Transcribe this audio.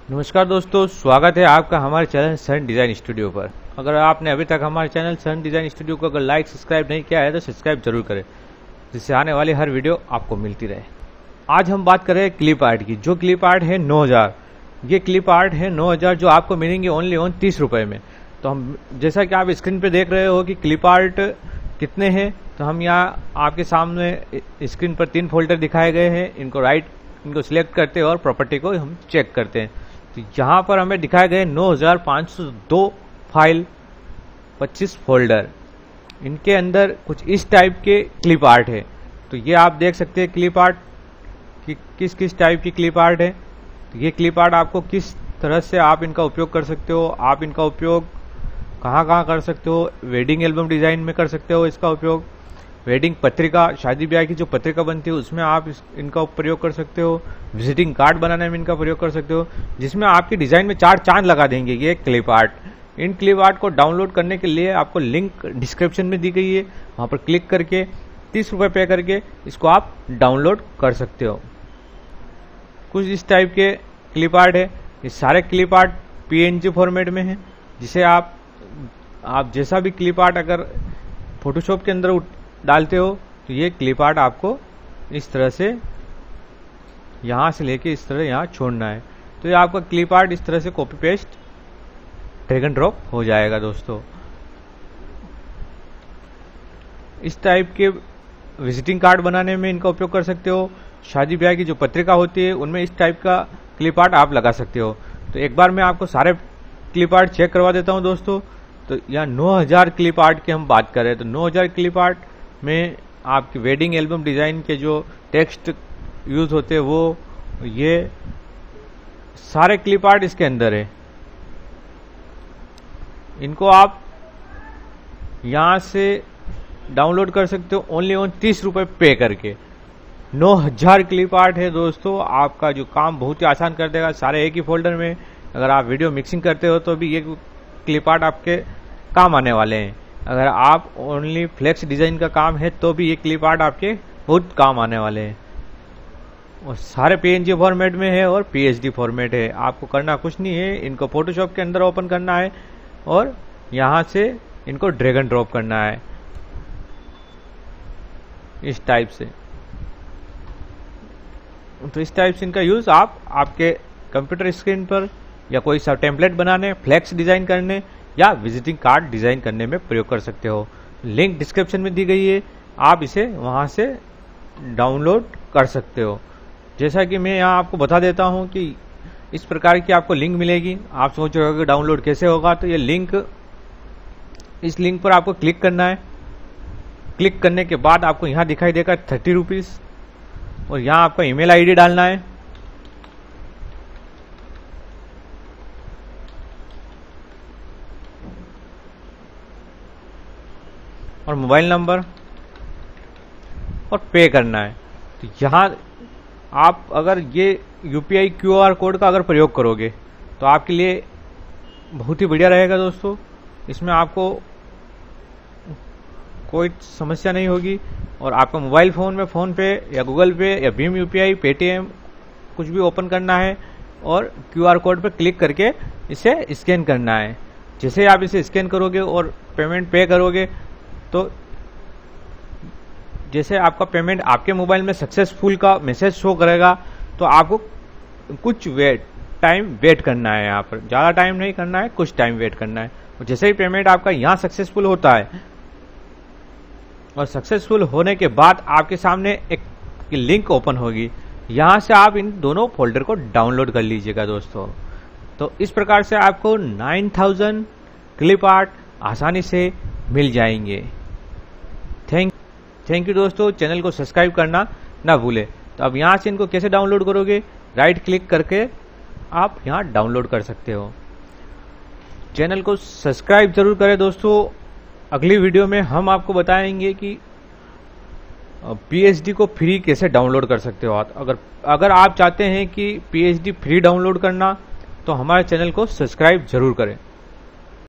नमस्कार दोस्तों, स्वागत है आपका हमारे चैनल सन डिज़ाइन स्टूडियो पर। अगर आपने अभी तक हमारे चैनल सन डिज़ाइन स्टूडियो को अगर लाइक सब्सक्राइब नहीं किया है तो सब्सक्राइब जरूर करें, जिससे आने वाली हर वीडियो आपको मिलती रहे। आज हम बात कर रहे हैं क्लिप आर्ट की। जो क्लिप आर्ट है 9000, ये क्लिप आर्ट है 9000 जो आपको मिलेंगे ओनली 30 रुपये में। तो हम जैसा कि आप स्क्रीन पर देख रहे हो कि क्लिप आर्ट कितने हैं, तो हम यहाँ आपके सामने स्क्रीन पर 3 फोल्डर दिखाए गए हैं। इनको सिलेक्ट करते हैं और प्रॉपर्टी को हम चेक करते हैं। तो यहाँ पर हमें दिखाए गए 9502 फाइल, 25 फोल्डर। इनके अंदर कुछ इस टाइप के क्लिप आर्ट है। तो ये आप देख सकते हैं क्लिप आर्ट कि किस किस टाइप की क्लिप आर्ट है। तो ये क्लिप आर्ट आपको किस तरह से आप इनका उपयोग कर सकते हो, आप इनका उपयोग कहाँ कहाँ कर सकते हो। वेडिंग एल्बम डिज़ाइन में कर सकते हो इसका उपयोग। वेडिंग पत्रिका, शादी ब्याह की जो पत्रिका बनती है उसमें आप इनका प्रयोग कर सकते हो। विजिटिंग कार्ड बनाने में इनका प्रयोग कर सकते हो, जिसमें आपकी डिज़ाइन में 4 चांद लगा देंगे ये क्लिप आर्ट। इन क्लिप आर्ट को डाउनलोड करने के लिए आपको लिंक डिस्क्रिप्शन में दी गई है, वहाँ पर क्लिक करके 30 रुपये पे करके इसको आप डाउनलोड कर सकते हो। कुछ इस टाइप के क्लिप आर्ट है। ये सारे क्लिप आर्ट PNG फॉर्मेट में है, जिसे आप जैसा भी क्लिप आर्ट अगर फोटोशॉप के अंदर डालते हो तो ये क्लिप आर्ट आपको इस तरह से यहाँ से लेके इस तरह यहाँ छोड़ना है। तो ये आपका क्लिप आर्ट इस तरह से copy paste drag and drop हो जाएगा दोस्तों। इस टाइप के विजिटिंग कार्ड बनाने में इनका उपयोग कर सकते हो। शादी ब्याह की जो पत्रिका होती है उनमें इस टाइप का क्लिप आर्ट आप लगा सकते हो। तो एक बार मैं आपको सारे क्लिप आर्ट चेक करवा देता हूँ दोस्तों। तो यहाँ 9000 क्लिप आर्ट की हम बात कर रहे हैं। तो 9000 क्लिप आर्ट में आपकी वेडिंग एल्बम डिज़ाइन के जो टेक्स्ट यूज होते हैं वो ये सारे क्लिप आर्ट इसके अंदर है। इनको आप यहाँ से डाउनलोड कर सकते हो ओनली 30 रुपये पे करके। 9000 क्लिप आर्ट है दोस्तों। आपका जो काम बहुत ही आसान कर देगा। सारे एक ही फोल्डर में अगर आप वीडियो मिक्सिंग करते हो तो भी ये क्लिप आर्ट आपके काम आने वाले हैं। अगर आप ओनली फ्लेक्स डिज़ाइन का काम है तो भी ये क्लिप आर्ट आपके बहुत काम आने वाले हैं। और सारे PNG फॉर्मेट में है और PSD फॉर्मेट है। आपको करना कुछ नहीं है, इनको फोटोशॉप के अंदर ओपन करना है और यहाँ से इनको ड्रैग एंड ड्रॉप करना है इस टाइप से। तो इस टाइप से इनका यूज आप आपके कंप्यूटर स्क्रीन पर या कोई सा टेम्पलेट बनाने, फ्लेक्स डिजाइन करने या विजिटिंग कार्ड डिजाइन करने में प्रयोग कर सकते हो। लिंक डिस्क्रिप्शन में दी गई है, आप इसे वहां से डाउनलोड कर सकते हो। जैसा कि मैं यहाँ आपको बता देता हूँ कि इस प्रकार की आपको लिंक मिलेगी। आप सोच रहे हो कि डाउनलोड कैसे होगा, तो ये लिंक, इस लिंक पर आपको क्लिक करना है। क्लिक करने के बाद आपको यहाँ दिखाई देगा 30 रुपीज़ और यहाँ आपका ईमेल ID डालना है। और मोबाइल नंबर और पे करना है। तो यहाँ आप अगर ये UPI QR कोड का अगर प्रयोग करोगे तो आपके लिए बहुत ही बढ़िया रहेगा दोस्तों। इसमें आपको कोई समस्या नहीं होगी और आपका मोबाइल फ़ोन में फ़ोन पे या गूगल पे या भीम UPI, पेटीएम कुछ भी ओपन करना है और QR कोड पर क्लिक करके इसे स्कैन करना है। जैसे आप इसे स्कैन करोगे और पेमेंट पे करोगे तो जैसे आपका पेमेंट आपके मोबाइल में सक्सेसफुल का मैसेज शो करेगा, तो आपको कुछ टाइम वेट करना है। यहाँ पर ज़्यादा टाइम नहीं करना है, कुछ टाइम वेट करना है। और जैसे ही पेमेंट आपका यहाँ सक्सेसफुल होता है और सक्सेसफुल होने के बाद आपके सामने एक लिंक ओपन होगी, यहाँ से आप इन दोनों फोल्डर को डाउनलोड कर लीजिएगा दोस्तों। तो इस प्रकार से आपको 9000 क्लिप आर्ट आसानी से मिल जाएंगे। थैंक यू दोस्तों। चैनल को सब्सक्राइब करना ना भूलें। तो अब यहाँ से इनको कैसे डाउनलोड करोगे, राइट क्लिक करके आप यहाँ डाउनलोड कर सकते हो। चैनल को सब्सक्राइब जरूर करें दोस्तों। अगली वीडियो में हम आपको बताएंगे कि PSD को फ्री कैसे डाउनलोड कर सकते हो। अगर आप चाहते हैं कि PSD फ्री डाउनलोड करना तो हमारे चैनल को सब्सक्राइब जरूर करें।